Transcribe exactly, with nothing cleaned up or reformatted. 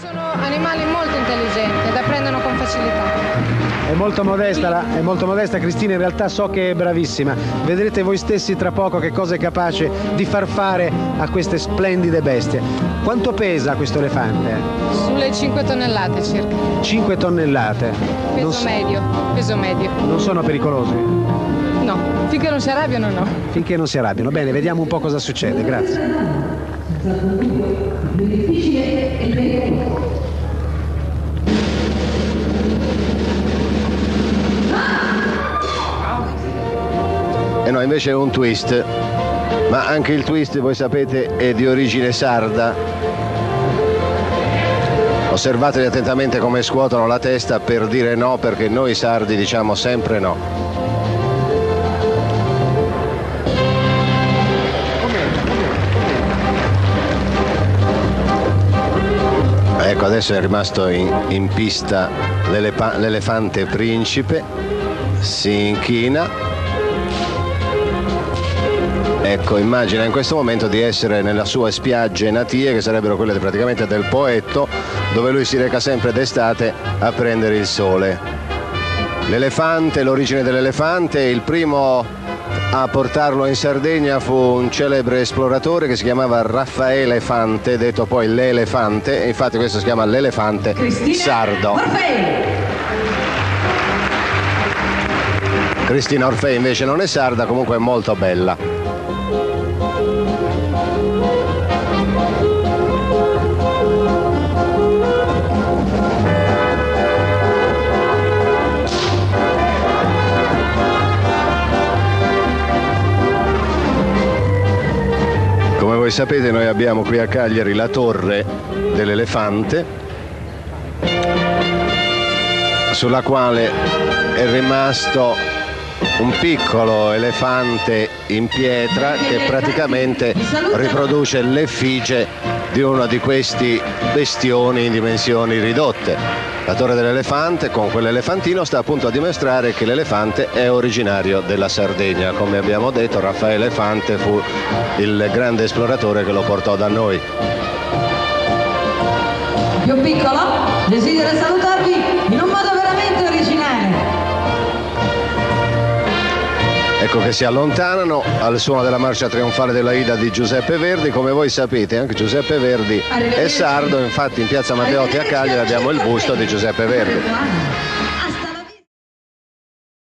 Sono animali molto intelligenti ed apprendono con facilità. È molto modesta, la, è molto modesta Cristina, in realtà so che è bravissima. Vedrete voi stessi tra poco che cosa è capace di far fare a queste splendide bestie. Quanto pesa questo elefante? Sulle cinque tonnellate circa. cinque tonnellate. Peso Non, medio, peso medio. non sono pericolosi? No, finché non si arrabbiano no. Finché non si arrabbiano. Bene, vediamo un po' cosa succede, grazie. E no, invece è un twist, ma anche il twist, voi sapete, è di origine sarda. Osservateli attentamente come scuotono la testa per dire no, perché noi sardi diciamo sempre no. Ecco, adesso è rimasto in, in pista l'elefante principe, si inchina. Ecco, immagina in questo momento di essere nella sua spiagge natie, che sarebbero quelle praticamente del Poetto, dove lui si reca sempre d'estate a prendere il sole. L'elefante, l'origine dell'elefante, il primo a portarlo in Sardegna fu un celebre esploratore che si chiamava Raffaele Fante, detto poi l'elefante, e infatti questo si chiama l'elefante sardo. Cristina Orfei invece non è sarda, comunque è molto bella. Come voi sapete, noi abbiamo qui a Cagliari la torre dell'elefante, sulla quale è rimasto un piccolo elefante in pietra che praticamente riproduce l'effigie di uno di questi bestioni in dimensioni ridotte. La torre dell'elefante con quell'elefantino sta appunto a dimostrare che l'elefante è originario della Sardegna. Come abbiamo detto, Raffaele Fante fu il grande esploratore che lo portò da noi. Più piccolo, desidero salutarvi in un modo veramente originale. Ecco che si allontanano al suono della marcia trionfale dell'Aida di Giuseppe Verdi. Come voi sapete, anche Giuseppe Verdi è sardo, infatti in piazza Matteotti a Cagliari abbiamo il busto di Giuseppe Verdi.